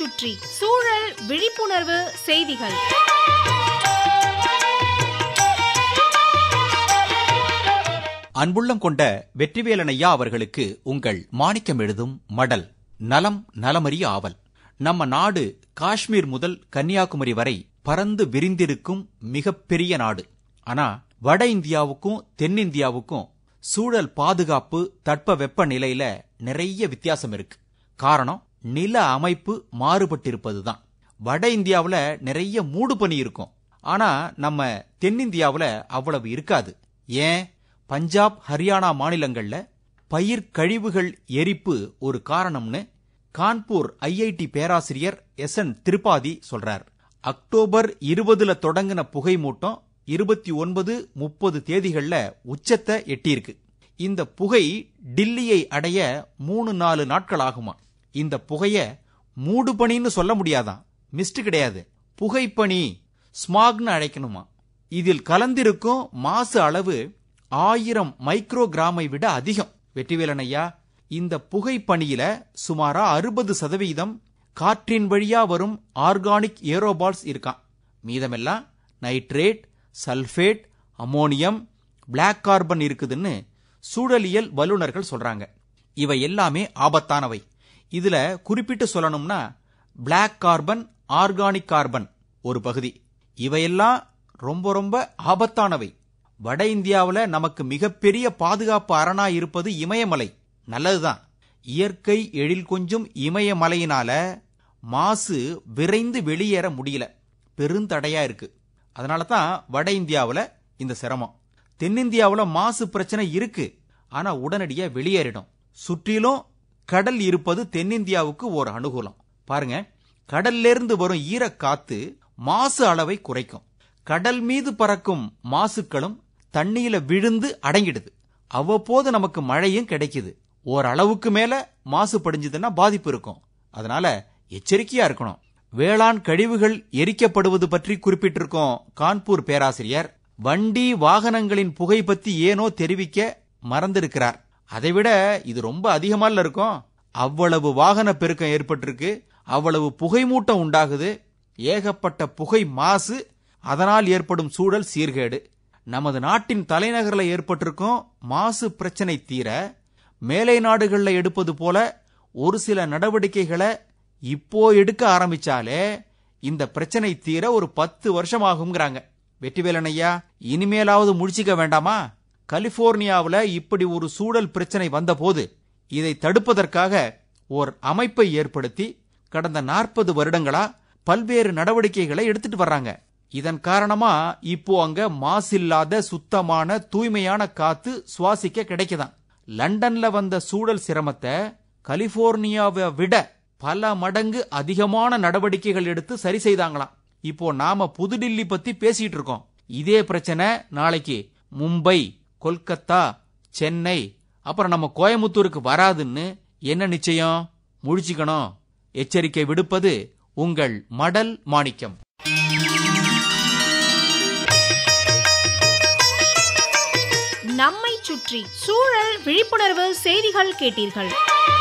சுற்றி சூழல் விழிப்புணர்வு செய்திகள். அன்புள்ளம் கொண்ட வெற்றிவேலனையா அவர்களுக்கு உங்கள் மாணிக்கம் எழுதும் மடல். நலம் நலமறிய ஆவல். நம்ம நாடு காஷ்மீர் முதல் கன்னியாகுமரி வரை பறந்து விரிந்திருக்கும் மிகப்பெரிய நாடு. ஆனா வட இந்தியாவுக்கும் தென்னிந்தியாவுக்கும் சூழல் பாதுகாப்பு தட்பவெப்ப நிலையில நிறைய வித்தியாசம் இருக்கு. காரணம் நில அமைப்பு மாறுபட்டிருப்பதுதான். வட இந்தியாவுல நிறைய மூடு பனி இருக்கும். ஆனா நம்ம தென்னிந்தியாவுல அவ்வளவு இருக்காது. ஏன்? பஞ்சாப் ஹரியானா மாநிலங்கள்ல பயிர் கழிவுகள் எரிப்பு ஒரு காரணம்னு கான்பூர் ஐஐடி பேராசிரியர் SN திரிபாதி சொல்றார். அக்டோபர் 20 தொடங்கின புகை மூட்டம் 29, 30 தேதிகள்ல உச்சத்தை எட்டியிருக்கு. இந்த புகை டில்லியை அடைய 3-4 நாட்கள் ஆகுமா. இந்த புகைய மூடுபனின்னு சொல்ல முடியாதான், மிஸ்ட் கிடையாது, புகைப்பனி, ஸ்மாக்னு அழைக்கணுமா. இதில் கலந்திருக்கும் மாசு அளவு 1000 மைக்ரோகிராமை விட அதிகம். வெற்றிவேலனையா, இந்த புகைப்பனியில சுமாரா 60% காற்றின் வழியா வரும் ஆர்கானிக் ஏரோபால்ஸ் இருக்கான். மீதமெல்லாம் nitrate, sulphate, ammonium, black carbon இருக்குதுன்னு சூழலியல் வல்லுநர்கள் சொல்றாங்க. இவை எல்லாமே ஆபத்தானவை. இதுல குறிப்பிட்டு சொல்லணும்னா பிளாக் கார்பன், ஆர்கானிக் கார்பன் ஒரு பகுதி. இவையெல்லாம் ரொம்ப ரொம்ப ஆபத்தானவை. வட இந்தியாவில் நமக்கு மிகப்பெரிய பாதுகாப்பு அரணா இருப்பது இமயமலை. நல்லதுதான். இயற்கை எழில் கொஞ்சம் இமயமலையினால மாசு விரைந்து வெளியேற முடியல, பெருந்தடையா இருக்கு. அதனால தான் வட இந்தியாவில் இந்த சிரமம். தென்னிந்தியாவில் மாசு பிரச்சனை இருக்கு, ஆனா உடனடியா வெளியேறிடும். சுற்றிலும் கடல் இருப்பது தென்னிந்தியாவுக்கு ஒரு அனுகூலம். பாருங்க, கடல்ல இருந்து வரும் ஈரக்காத்து மாசு அளவை குறைக்கும். கடல் மீது பறக்கும் மாசுக்களும் தண்ணீல விழுந்து அடங்கிடுது. அவ்வப்போது நமக்கு மழையும் கிடைக்குது. ஓரளவுக்கு மேல மாசு படிஞ்சதுன்னா பாதிப்பு இருக்கும். அதனால எச்சரிக்கையா இருக்கணும். வேளாண் கழிவுகள் எரிக்கப்படுவது பற்றி குறிப்பிட்டிருக்கோம் கான்பூர் பேராசிரியர். வண்டி வாகனங்களின் புகை பத்தி ஏனோ தெரிவிக்க மறந்திருக்கிறார். அதைவிட இது ரொம்ப அதிகமால இருக்கும். அவ்வளவு வாகன பெருக்கம் ஏற்பட்டிருக்கு, அவ்வளவு புகை மூட்டம் உண்டாகுது, ஏகப்பட்ட புகை மாசு, அதனால் ஏற்படும் சூழல் சீர்கேடு. நமது நாட்டின் தலைநகரில் ஏற்பட்டிருக்கும் மாசு பிரச்சனை தீர மேலை நாடுகளில் எடுப்பது போல ஒரு சில நடவடிக்கைகளை இப்போ எடுக்க ஆரம்பிச்சாலே இந்த பிரச்சனை தீர ஒரு 10 வருஷம் ஆகுங்கிறாங்க. வெற்றிவேலனையா, இனிமேலாவது முடிச்சிக்க வேண்டாமா? கலிபோர்னியாவில் இப்படி ஒரு சூழல் பிரச்சனை வந்த போது இதை தடுப்பதற்காக ஓர் அமைப்பை ஏற்படுத்தி கடந்த 40 வருடங்களா பல்வேறு நடவடிக்கைகளை எடுத்துட்டு வர்றாங்க. இதன் காரணமா இப்போ அங்க மாசில்லாத சுத்தமான தூய்மையான காத்து சுவாசிக்க கிடைக்குதான். லண்டன்ல வந்த சூழல் சிரமத்தை கலிபோர்னியாவை விட பல மடங்கு அதிகமான நடவடிக்கைகள் எடுத்து சரி செய்தாங்களாம். இப்போ நாம புதுடில்லி பத்தி பேசிட்டு இருக்கோம். இதே பிரச்சனை நாளைக்கு மும்பை, கொல்கத்தா, சென்னை, அப்புறம் நம்ம கோயமுத்தூருக்கு வராதுன்னு என்ன நிச்சயம்? முழிச்சுக்கணும். எச்சரிக்கை விடுப்பது உங்கள் மடல் மாணிக்கம். நம்மை சுற்றி சூழல் விழிப்புணர்வு செய்திகள் கேட்டீர்கள்.